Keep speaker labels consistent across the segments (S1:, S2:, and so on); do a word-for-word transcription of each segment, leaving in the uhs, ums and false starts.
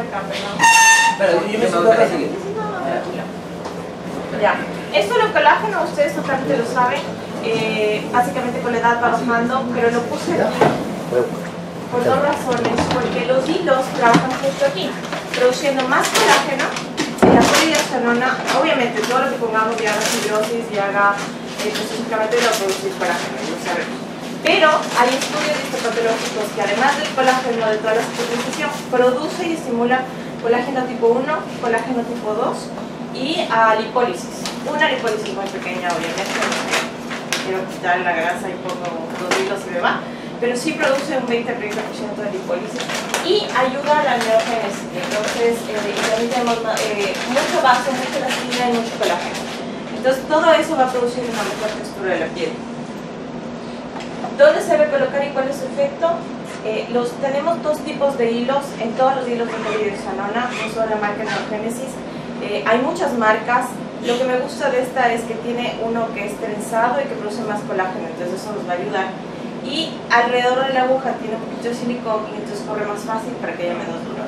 S1: acá, perdón.
S2: Pero yo me siento acá, sigue.
S1: Ya. Esto del colágeno, ustedes totalmente lo saben. Eh, básicamente con la edad va bajando, pero lo puse aquí por dos razones. Porque los hilos trabajan justo aquí, produciendo más colágeno. La polihidrastanona, obviamente, todo lo que pongamos y haga fibrosis y haga eh, específicamente lo producir colágeno, lo sabemos. Pero hay estudios histopatológicos que además del colágeno de toda la cicatrización, produce y estimula colágeno tipo uno, colágeno tipo dos y a lipólisis. Una lipólisis muy pequeña, obviamente, no quiero quitar la grasa y pongo dos hilos y me va, pero sí produce un veinte a treinta por ciento de lipólisis y ayuda a la neogénesis. Entonces, eh, también tenemos eh, mucho vaso, mucha elastina y mucho colágeno. Entonces, todo eso va a producir una mejor textura de la piel. ¿Dónde se debe colocar y cuál es su efecto? Eh, los, tenemos dos tipos de hilos en todos los hilos de polihidrastanona, no solo la marca Neogénesis. Eh, hay muchas marcas. Lo que me gusta de esta es que tiene uno que es trenzado y que produce más colágeno, entonces eso nos va a ayudar. Y alrededor de la aguja tiene un poquito de silicón y entonces corre más fácil para que haya menos dolor.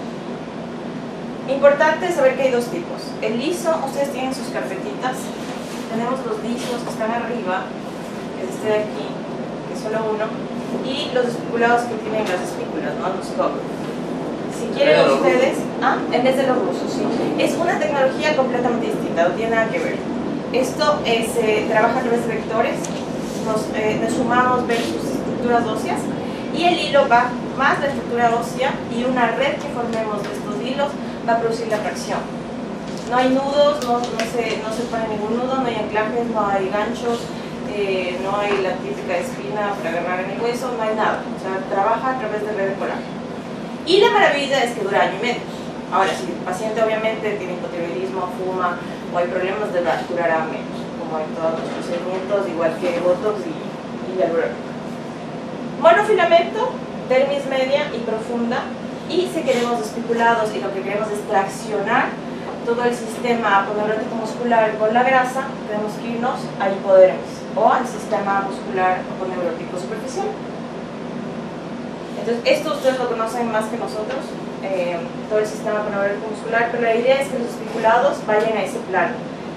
S1: Importante saber que hay dos tipos. El liso, ustedes tienen sus carpetitas. Tenemos los lisos que están arriba, que es este de aquí, que es solo uno, y los espiculados que tienen las espículas, ¿no? Los cob. Si quieren ustedes, ah, en vez de los rusos, sí. Es una tecnología completamente distinta, no tiene nada que ver. Esto eh, se trabaja a través de vectores, nos, eh, nos sumamos ver sus estructuras óseas y el hilo va más la estructura ósea y una red que formemos de estos hilos va a producir la tracción. No hay nudos, no, no, se, no se pone ningún nudo, no hay anclajes, no hay ganchos, eh, no hay la típica espina para agarrar en el hueso, no hay nada. O sea, trabaja a través de red de colágeno. Y la maravilla es que dura año y medio. Ahora, si el paciente obviamente tiene hipotiroidismo, fuma o hay problemas, de durará menos, como en todos los procedimientos, igual que botox y, y hialurónico. Monofilamento, dermis media y profunda, y si queremos espiculados y lo que queremos es traccionar todo el sistema aponeurótico muscular con la grasa, tenemos que irnos a hipodermis o al sistema muscular aponeurótico superficial. Entonces, esto ustedes lo conocen más que nosotros, eh, todo el sistema aponeurótico muscular, pero la idea es que los espiculados vayan a ese plano.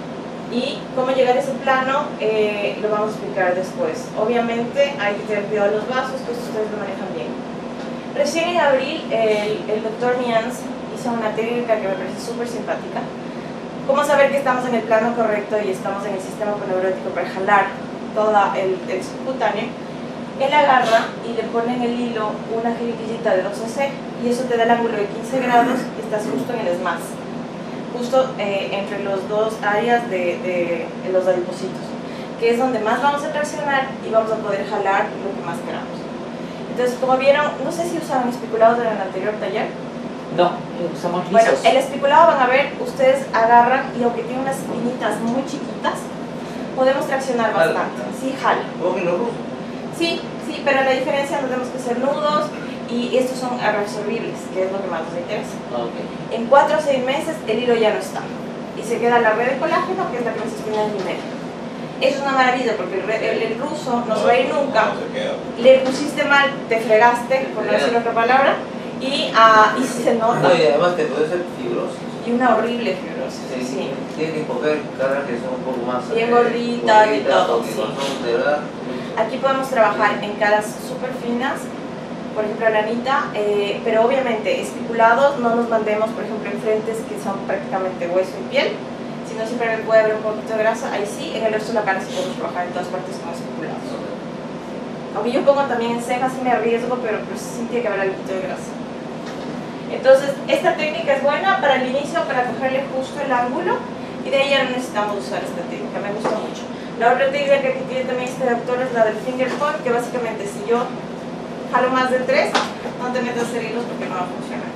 S1: Y cómo llegar a ese plano eh, lo vamos a explicar después. Obviamente hay que tener cuidado de los vasos, que ustedes lo manejan bien. Recién en abril el, el doctor Mians hizo una técnica que me parece súper simpática. Cómo saber que estamos en el plano correcto y estamos en el sistema aponeurótico para jalar todo el, el subcutáneo. Él agarra y le pone en el hilo una jeringuillita de dos a ce y eso te da el ángulo de quince grados y estás justo en el S M A S, justo eh, entre los dos áreas de, de, de los adipocitos, que es donde más vamos a traccionar y vamos a poder jalar lo que más queramos. Entonces, como vieron, no sé si usaban espiculados en el anterior taller.
S2: No, usamos lisos.
S1: Bueno, el especulado van a ver, ustedes agarran y aunque tiene unas espinitas muy chiquitas, podemos traccionar bastante. Sí, jala.
S3: ¿Cómo que no ruso?
S1: Sí, sí, pero la diferencia no tenemos que hacer nudos y estos son reabsorbibles, que es lo que más nos interesa.
S2: Okay.
S1: En cuatro o seis meses el hilo ya no está y se queda la red de colágeno, que es la que nos sostiene el nivel. Eso es una maravilla porque el, el, el ruso no se va a ir nunca. Le pusiste mal, te fregaste, por no decir otra palabra, y, uh, y se nota.
S3: No, y además te puede ser fibrosis.
S1: Y una horrible fibrosis.
S3: Sí,
S1: Sí.
S3: Tiene que coger caras que son un poco más
S1: bien
S3: eh,
S1: gorditas y todo.
S3: porque
S1: Sí.
S3: no son de verdad.
S1: Aquí podemos trabajar en caras súper finas, por ejemplo la Anita, eh, pero obviamente espiculados no nos mandemos, por ejemplo, en frentes que son prácticamente hueso y piel, sino siempre puede haber un poquito de grasa, ahí sí, en el resto de la cara sí podemos trabajar en todas partes con espiculados. Aunque yo pongo también en cejas y me arriesgo, pero pues sí tiene que haber algo de grasa. Entonces, esta técnica es buena para el inicio, para cogerle justo el ángulo, y de ahí ya no necesitamos usar esta técnica, me gusta mucho. La otra técnica que tiene también este doctor es la del finger point, que básicamente si yo jalo más de tres, no te metas a hacer hilos porque no va a funcionar.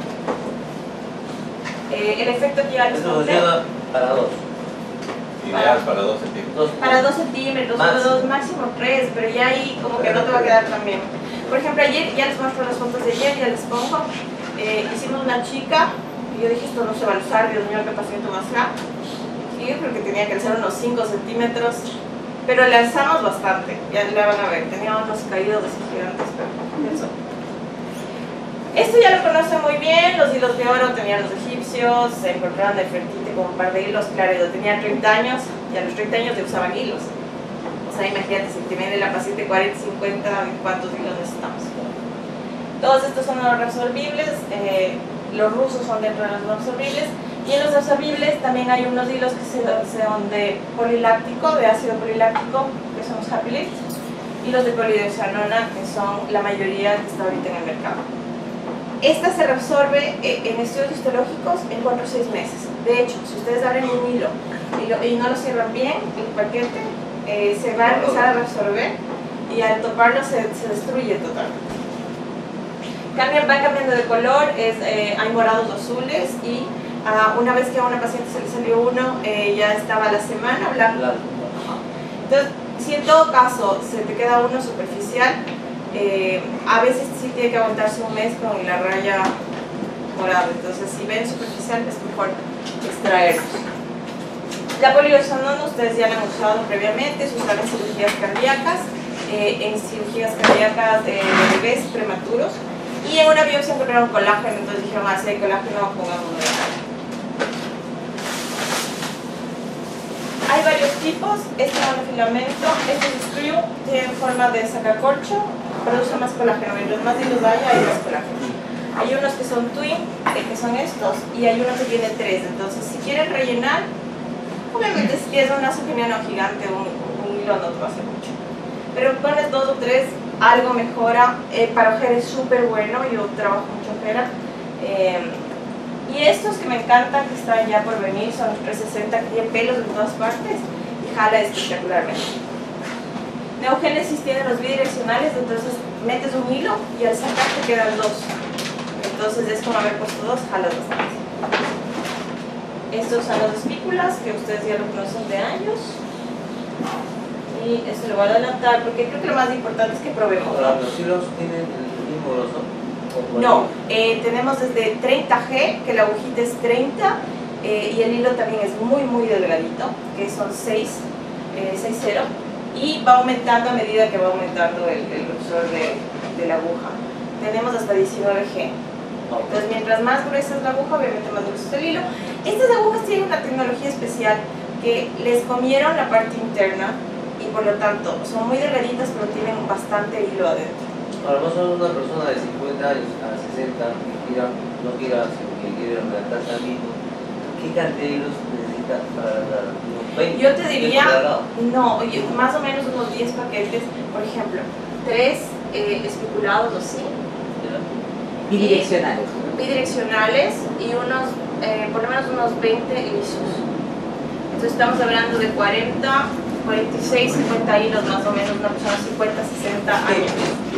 S1: Eh, el efecto que ya les
S3: Eso
S1: conté,
S3: funciona para dos.
S4: Ideal para dos centímetros.
S3: dos.
S1: para dos centímetros,
S3: Máximo.
S1: o dos, máximo tres, pero ya ahí como que no te va a quedar tan bien. Por ejemplo, ayer, ya les muestro las fotos de ayer, ya les pongo, eh, hicimos una chica, y yo dije esto no se va a usar, Dios mío, qué paciente más acá. Y yo creo que tenía que alzar unos cinco centímetros, pero le alzamos bastante, ya la van a ver, tenía unos caídos así gigantes, pero eso. Esto ya lo conocen muy bien, los hilos de oro tenían los egipcios, se encontraron de Nefertiti con un par de hilos, claro, yo tenía treinta años y a los treinta años ya usaban hilos. O sea, imagínate, si te viene la paciente cuarenta, cincuenta, ¿cuántos hilos necesitamos? Todos estos son los reabsorbibles, eh, los rusos son dentro de los no absorbibles, y en los absorbibles también hay unos hilos que son de poliláctico, de ácido poliláctico, que son los Happy Lift, y los de polidioxanona, que son la mayoría que está ahorita en el mercado. Esta se reabsorbe en estudios histológicos en cuatro o seis meses. De hecho, si ustedes abren un hilo y, lo, y no lo cierran bien, el paquete eh, se va a empezar a reabsorber y al toparlo se, se destruye totalmente. Cambian, va cambiando de color, es, eh, hay morados o azules y uh, una vez que a una paciente se le salió uno, eh, ya estaba a la semana blanco. Entonces, si en todo caso se te queda uno superficial, Eh, a veces sí tiene que aguantarse un mes con la raya morada, entonces si ven superficial es mejor extraerlos. La polidioxanona ustedes ya la han usado previamente, se usa en cirugías cardíacas, eh, en cirugías cardíacas de bebés prematuros, y en una biopsia encontraron colágeno, entonces dijeron, ah, si hay colágeno, pongamos de la. Hay varios tipos, este monofilamento, este es screw, tiene forma de sacacorcho, produce más colágeno, mientras más hilos haya, hay más colágeno. Hay unos que son twin, que son estos, y hay uno que tiene tres, entonces si quieren rellenar, obviamente si tienes un naso geniano gigante, un, un hilo no te va a hacer mucho. Pero pones dos o tres, algo mejora, eh, para ojera es súper bueno, yo trabajo mucho ojera. Eh, y estos que me encantan, que están ya por venir, son los trescientos sesenta, que tienen pelos en todas partes, y jala espectacularmente. Neogénesis tiene los bidireccionales, entonces metes un hilo y al sacar te quedan dos. Entonces es como haber puesto dos, jalas bastante. Estos son las espículas, que ustedes ya lo conocen de años. Y esto lo voy a adelantar porque creo que lo más importante es que probemos.
S3: Ahora, ¿los hilos tienen el mismo grosor?
S1: No, eh, tenemos desde treinta G, que la agujita es treinta, eh, y el hilo también es muy muy delgadito, que son seis, eh, seis cero. Y va aumentando a medida que va aumentando el, el grosor de, de la aguja. Tenemos hasta diecinueve G. Entonces, mientras más gruesa es la aguja, obviamente más grueso es el hilo. Estas agujas tienen una tecnología especial que les comieron la parte interna y por lo tanto son muy delgaditas, pero tienen bastante hilo adentro.
S3: Ahora, más o menos una persona de cincuenta años a sesenta que quiera, no quiera, sino que quiere redactarse al mismo, ¿qué cantidad de hilos necesita para redactar?
S1: Yo te diría, no, oye, más o menos unos diez paquetes, por ejemplo, tres eh, especulados o sí.
S2: Bidireccionales.
S1: Bidireccionales y unos, eh, por lo menos unos veinte lisos. Entonces estamos hablando de cuarenta, cuarenta y seis, cincuenta hilos más o menos, una persona cincuenta, sesenta años.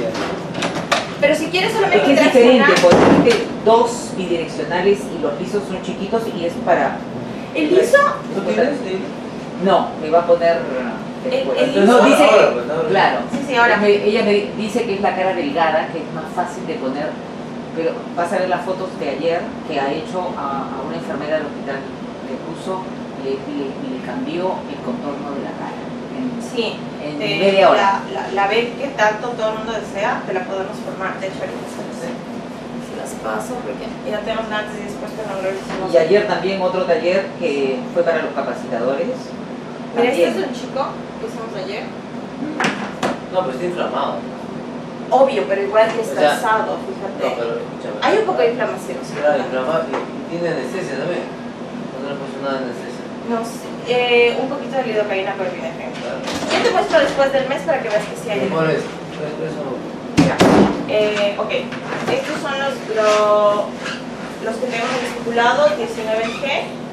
S1: Pero si quieres solamente
S2: es que es diferente,
S1: interaccionar,
S2: porque dos bidireccionales y los lisos son chiquitos y es para...
S1: el liso,
S3: ¿Tú tienes?
S2: No, me va a poner después.
S1: El- el
S2: Entonces, no,
S1: liso-
S2: dice
S3: ahora,
S2: que,
S3: pues, ahora.
S2: claro,
S1: Sí, sí, ahora.
S2: ella me, ella me dice que es la cara delgada, que es más fácil de poner, pero vas a ver las fotos de ayer que ha hecho a, a una enfermera del hospital, le puso, le, le, le cambió el contorno de la cara. En,
S1: sí,
S2: en
S1: eh,
S2: media hora.
S1: La, la, la B que tanto todo el mundo desea, te la podemos formar. De hecho, ahorita se las, se las paso porque ya tenemos un antes y después que no lo hicimos.
S2: Y ayer también otro taller que fue para los capacitadores.
S1: Mira, este
S2: También.
S1: es un chico que hicimos ayer.
S3: No, pero está inflamado.
S1: Obvio, pero igual que
S3: O
S1: está
S3: sea,
S1: alzado,
S3: No,
S1: fíjate.
S3: pero escúchame.
S1: Hay un poco de inflamación, sí.
S3: Claro, inflamado y, y tiene anestesia también. No le puso nada de anestesia.
S1: No, sí, eh, un poquito de lidocaína por epinefrina.
S3: Claro.
S1: Yo te muestro después del mes para que veas que sí hay.
S3: ¿Cuál es? Por eso.
S1: Mira, eh, ok, estos son los, lo- los que tenemos en estipulado, diecinueve G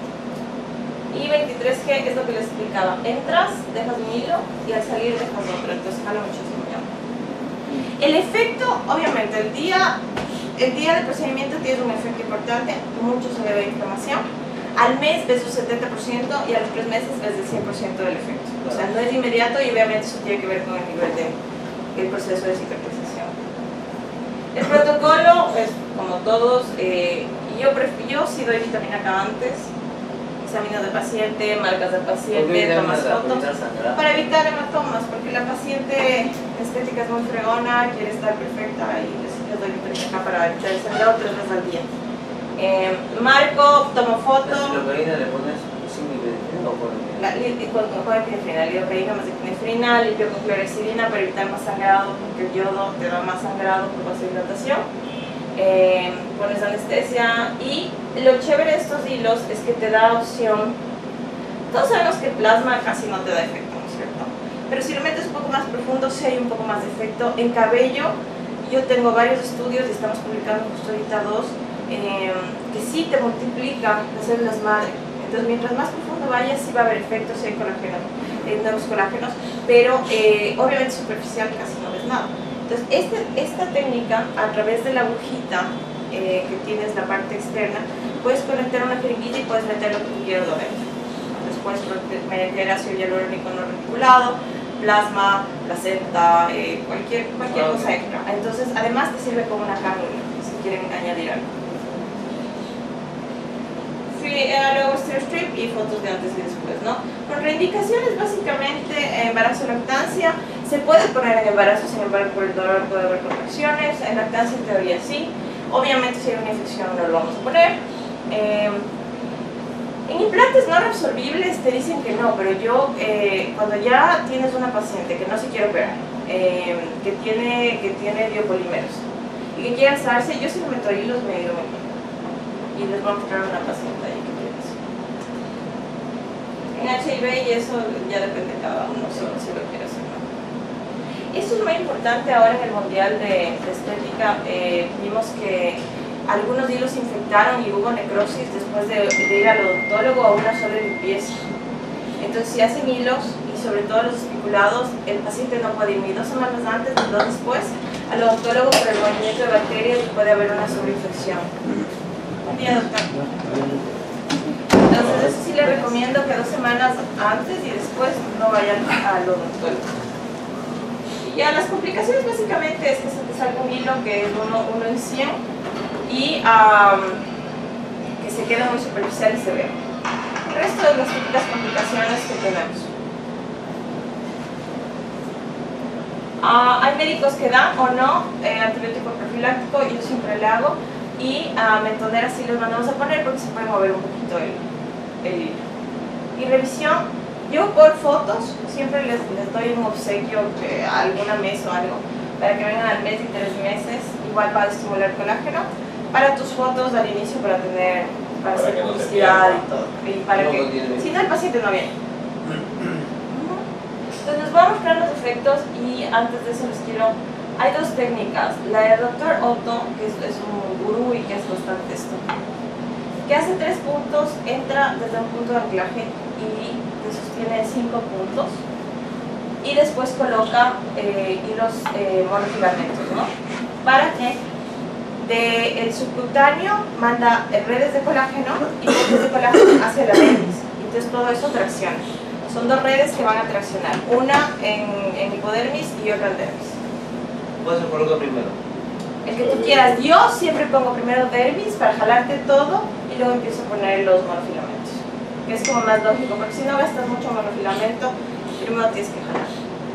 S1: y veintitrés G, es lo que les explicaba. Entras, dejas un hilo y al salir dejas otro, entonces jala muchísimo ya. El efecto, obviamente, el día, el día del procedimiento tiene un efecto importante, mucho se debe a inflamación. Al mes ves un setenta por ciento y a los tres meses ves el cien por ciento del efecto. O sea, no es inmediato y obviamente eso tiene que ver con el nivel de, el proceso de cicatrización. El protocolo es como todos, eh, yo, pref- yo sí doy vitamina K antes, exámenes del paciente, marcas del paciente, tomas fotos, para evitar hematomas, porque la paciente estética es muy fregona, quiere estar perfecta y les, les doy vitamina K para evitar el sangrado tres veces al día. Eh, marco, tomo foto.
S3: ¿La lidocaína le pones sin lidocaína o con
S1: La, con, con epinefrina, lidocaína más epinefrina, limpio con clorexidina para evitar más sangrado, porque el yodo te da más sangrado por vasodilatación. Eh, pones anestesia y lo chévere de estos hilos es que te da opción. Todos sabemos que el plasma casi no te da efecto, ¿no es cierto? Pero si lo metes un poco más profundo, sí hay un poco más de efecto. En cabello, yo tengo varios estudios y estamos publicando justo ahorita dos, eh, que sí te multiplica las células madre. Entonces, mientras más profundo vayas, sí va a haber efectos, sí hay colágeno, eh, nuevos colágenos, pero eh, obviamente superficial casi no ves nada. Entonces, este, esta técnica, a través de la agujita eh, que tienes la parte externa, puedes conectar una jeringuilla y puedes meter lo que tú quieras adentro. Entonces, puedes meter ácido hialurónico no reticulado, plasma, placenta, eh, cualquier, cualquier
S3: Ah,
S1: cosa extra. Entonces, además te sirve como una cánula, si quieren añadir algo. Free, eh, luego strip y fotos de antes y después, ¿no? Contraindicaciones, básicamente, embarazo y lactancia. Se puede poner en embarazo, sin embargo, por el dolor puede haber contracciones. En lactancia, en teoría, sí. Obviamente, si hay una infección, no lo vamos a poner. Eh, en implantes no reabsorbibles te dicen que no, pero yo, eh, cuando ya tienes una paciente que no se quiere operar, eh, que tiene, que tiene biopolímeros y que quiere alzarse, yo sí le meto hilos, me digo, y les voy a mostrar a una paciente ahí que quiere eso. En H I V y eso ya depende de cada uno si, si lo quiere hacer o no. Esto es muy importante ahora en el Mundial de, de Estética. Eh, vimos que algunos hilos se infectaron y hubo necrosis después de, de ir al odontólogo a una sola limpieza. Entonces, si hacen hilos, y sobre todo los espiculados, el paciente no puede ir ni dos semanas antes ni dos después al odontólogo por el movimiento de bacterias y puede haber una sobreinfección. Buen día, doctor. Entonces, eso sí le recomiendo que dos semanas antes y después no vayan al odontólogo. Y ya las complicaciones básicamente es que se te salga un hilo que es uno, uno en cien y um, que se queda muy superficial y se ve. El resto de las típicas complicaciones que tenemos. Uh, hay médicos que dan o no eh, antibiótico profiláctico, yo siempre le hago. Y a uh, mentoneras sí los mandamos a poner porque se puede mover un poquito el, el hilo. Y revisión, yo por fotos siempre les, les doy un obsequio, que alguna mes o algo, para que vengan al mes y tres meses, igual para estimular colágeno, para tus fotos al inicio, para tener, para, para hacer publicidad no y todo. Y para no, que, no si no, el paciente no viene. Entonces les voy a mostrar los efectos y antes de eso les quiero... Hay dos técnicas, la del doctor Otto, que es, es un gurú y que es bastante esto, que hace tres puntos, entra desde un punto de anclaje y te sostiene cinco puntos y después coloca eh, hilos eh, monofilamentos, ¿no? Para que del subcutáneo manda redes de colágeno y redes de colágeno hacia la dermis. Entonces todo eso tracciona. Son dos redes que van a traccionar, una en, en hipodermis y otra en dermis.
S3: ¿Cuál se coloca primero?
S1: El que tú quieras. Yo siempre pongo primero dermis para jalarte todo y luego empiezo a poner los monofilamentos, que es como más lógico, porque si no gastas mucho monofilamento, primero tienes que jalar.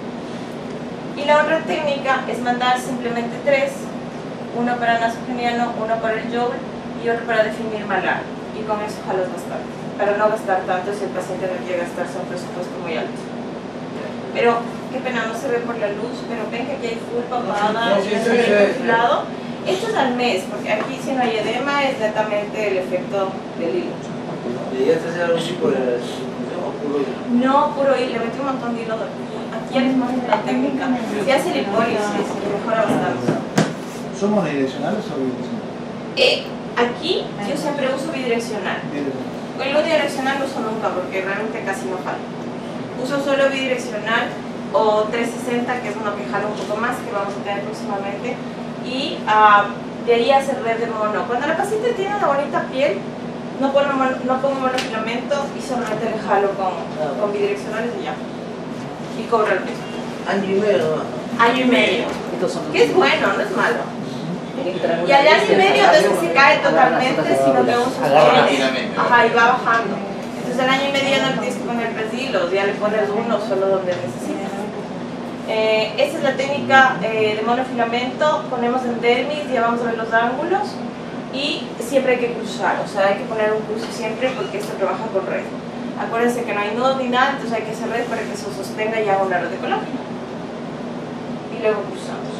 S1: Y la otra técnica es mandar simplemente tres, uno para nasogeniano, uno para el joule y otro para definir malar, y con eso jalas bastante, para no gastar tanto si el paciente no quiere gastarse un presupuesto muy alto. Pero qué pena, no se ve por la luz, pero ven que aquí hay full papada
S3: no, sí,
S1: y
S3: sí, sí,
S1: perfilado. Esto es al mes, porque aquí si no hay edema es netamente el efecto del hilo.
S3: ¿Y ya te hace algún tipo de o puro hilo?
S1: No, puro hilo, le metí un montón de hilo de aquí. Aquí ya les muestro la técnica. Se hace lipólisis y mejora bastante.
S5: ¿Son monodireccionales o bidireccionales?
S1: Eh, aquí yo siempre uso bidireccional. El unidireccional no uso nunca porque realmente casi no jala. Uso solo bidireccional o trescientos sesenta, que es uno que jala un poco más, que vamos a tener próximamente, y uh, de ahí hacer red de mono. Cuando la paciente tiene una bonita piel, no pongo, mono, no pongo monofilamento y solamente le jalo con, con bidireccionales y ya. Y cobro el mismo.
S3: Año y medio nomás.
S1: Año y medio. Que es bueno, no es malo. Y al año y medio no es que se cae totalmente, sino que uno sostiene. Ajá, y va bajando. Entonces al año y medio no le tienes que poner tres hilos, ya le pones uno solo donde necesitas. Eh, esta es la técnica eh, de monofilamento, ponemos en dermis, ya vamos a ver los ángulos. Y siempre hay que cruzar, o sea, hay que poner un cruce siempre porque esto trabaja con red. Acuérdense que no hay nudos ni nada, entonces hay que hacer red para que se sostenga y haga una red de colágeno. Y luego cruzamos.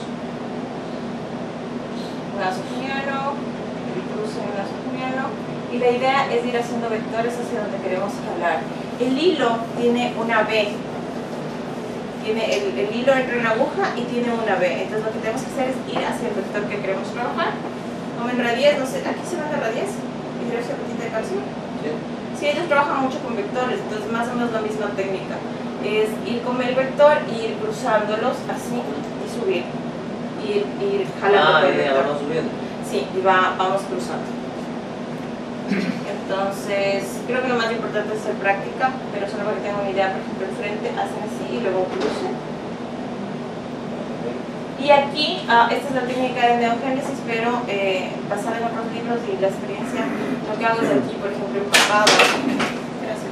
S1: Un lazo junguiano, el cruce en un lazo junguiano. Y la idea es ir haciendo vectores hacia donde queremos jalar. El hilo tiene una B. Tiene el, el hilo entra en la aguja y tiene una B. Entonces lo que tenemos que hacer es ir hacia el vector que queremos trabajar. Como en radies, no sé, aquí se ven las radies, hidroxapatita de calcio.
S3: Sí.
S1: Sí, ellos trabajan mucho con vectores, entonces más o menos la misma técnica. Es ir con el vector y ir cruzándolos así y subir. Ir, ir jalando
S3: Ah,
S1: con el
S3: ya
S1: vector.
S3: vamos subiendo.
S1: Sí, y va, vamos cruzando. Entonces, creo que lo más importante es hacer práctica, pero solo para que tengan una idea, por ejemplo, el frente hacen así y luego crucen. Y aquí, uh, esta es la técnica de neogénesis, pero eh, basada en otros libros y la experiencia, lo que hago es aquí, por ejemplo, empapado. Gracias.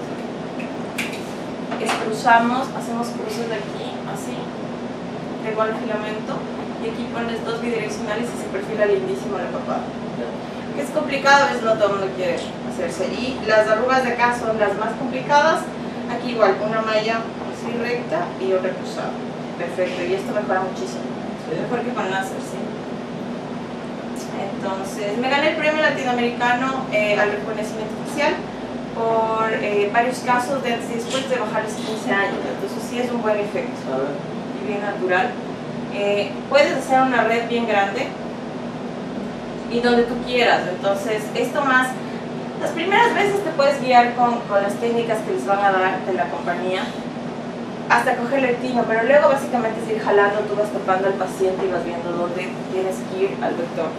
S1: Es cruzamos, hacemos cruces de aquí, así, de igual filamento, y aquí pones dos bidireccionales y se perfila lindísimo el empapado. Que es complicado, es no todo el mundo quiere hacerse. Y las arrugas de acá son las más complicadas. Aquí igual, una malla así recta y otra cruzada. Perfecto, y esto mejora muchísimo. Mejor que con láser, sí. Entonces, me gané el premio latinoamericano eh, al reconocimiento facial por eh, varios casos de antes y después de bajar los quince años. Entonces, sí es un buen efecto y bien natural. Eh, puedes hacer una red bien grande y donde tú quieras. Entonces, esto más, las primeras veces te puedes guiar con, con las técnicas que les van a dar de la compañía hasta coger el tino, pero luego básicamente es ir jalando, tú vas topando al paciente y vas viendo dónde tienes que ir al vector.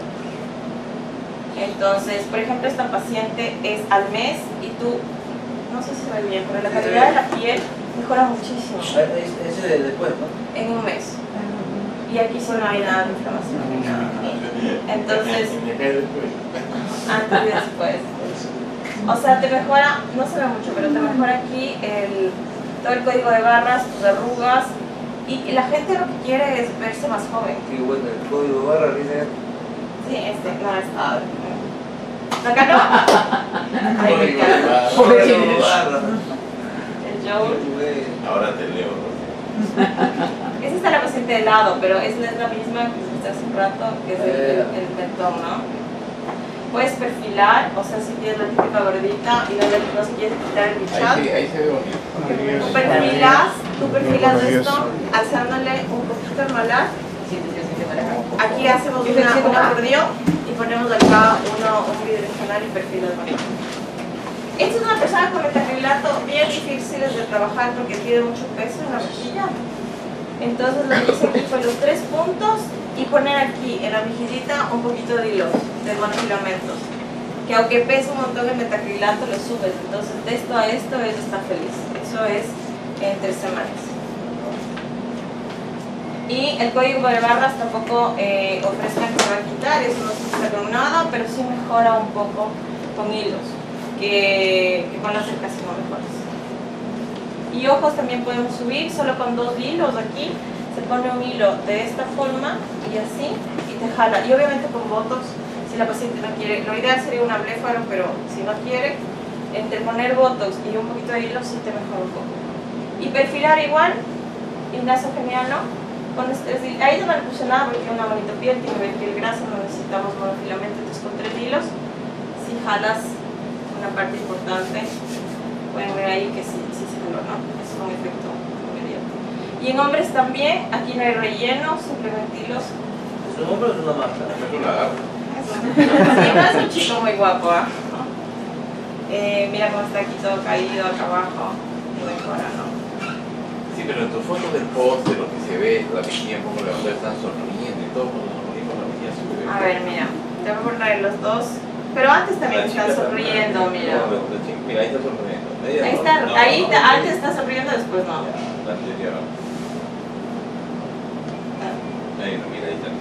S1: Entonces, por ejemplo, esta paciente es al mes y tú, no sé si se ve bien, pero la calidad de la piel mejora muchísimo
S3: Ese de después, ¿no?
S1: en un mes. Y aquí sí no hay nada de inflamación ni nada. Entonces, antes y después. O sea, te mejora, no se ve mucho, pero te mejora aquí el, todo el código de barras, tus arrugas. Y la gente lo que quiere es verse más joven.
S3: Qué bueno, el código de barra dice.
S1: Sí, este, no, es. Ah, acá no. Ahí me encanta.
S3: Código de barra.
S1: El Joe.
S4: Ahora te leo.
S1: Esa está la paciente de lado, pero es la, es la misma que viste hace un rato, que es el, el, el mentón, ¿no? Puedes perfilar, o sea, si tienes la típica gordita y no, no se quieres quitar el bichado.
S4: Ahí, ahí se ve bonito.
S1: Tú perfilas, tú perfilas esto, alzándole un poquito el malar. Aquí hacemos una, un acordeón y ponemos acá uno, un bidireccional y perfilas el malar. Esta es una persona con metacrilato bien difíciles de trabajar porque tiene mucho peso en la mejilla. Entonces lo que hice aquí fue los tres puntos y poner aquí en la mejillita un poquito de hilos, de monofilamentos. Que aunque pesa un montón el metacrilato lo subes. Entonces de esto a esto ella está feliz. Eso es en tres semanas. Y el código de barras tampoco eh, ofrezcan que se va a quitar, eso no se quita con nada, pero sí mejora un poco con hilos. Que, que con láser casi no mejoras. Y ojos también podemos subir solo con dos hilos aquí. Se pone un hilo de esta forma y así y te jala. Y obviamente con botox, si la paciente no quiere, lo ideal sería un abléfaro, pero si no quiere, entre poner botox y un poquito de hilo sí te mejora un poco. Y perfilar igual, y nasogeniano, con este, ahí no me puse nada porque tiene una bonita piel, tiene piel grasa, no necesitamos monofilamento, entonces con tres hilos, si jalas una parte importante, pueden ver ahí que sí, sí se jaló, ¿no? Es un efecto inmediato. Y en hombres también, aquí no hay relleno, simplemente hilos.
S3: ¿Es un hombre o es una marca?
S4: Es un lagarto.
S1: Sí, no es un chico muy guapo, ¿eh? Eh, mira cómo está aquí todo caído, acá abajo, no mejora, ¿no?
S4: Sí, pero en tus fotos del poste, lo que se ve, la mejilla un poco levantada, están sonriendo y todo, cuando sonrimos la mejilla se ve.
S1: A ver, mira, te voy a poner los dos. Pero antes también están sonriendo, mira.
S4: Mira, ahí está sonriendo.
S1: Ahí está, ahí te, antes está sonriendo, después no.
S4: La anterior. Ahí no, mira, ahí está.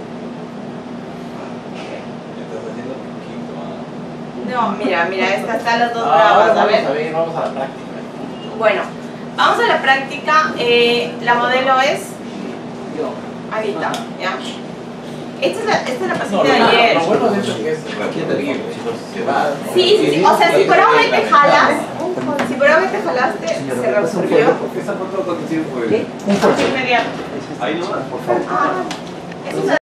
S4: Estás haciendo poquito, ¿ah?
S1: No, mira, mira, estas están las dos
S6: Ah,
S1: bravas, a
S6: vamos
S1: ver.
S6: a ver, vamos a la práctica.
S1: Bueno, vamos a la práctica. Eh, la modelo es
S6: Yo.
S1: Anita, ¿ya? Esta es la, esta es la
S4: No,
S1: pasita
S4: lo,
S1: de ayer.
S4: lo bueno de esto es que es retrotraíble, se va.
S1: Sí, sí, sí, o sea, si por ahora te jalas, si por ahora te jalaste, se reabsorbió.
S3: Esa foto aconteció fue
S2: ¿Qué?
S5: Un fuerte.
S1: Inmediato.
S3: ahí nomás, por favor.
S1: Ah, eso es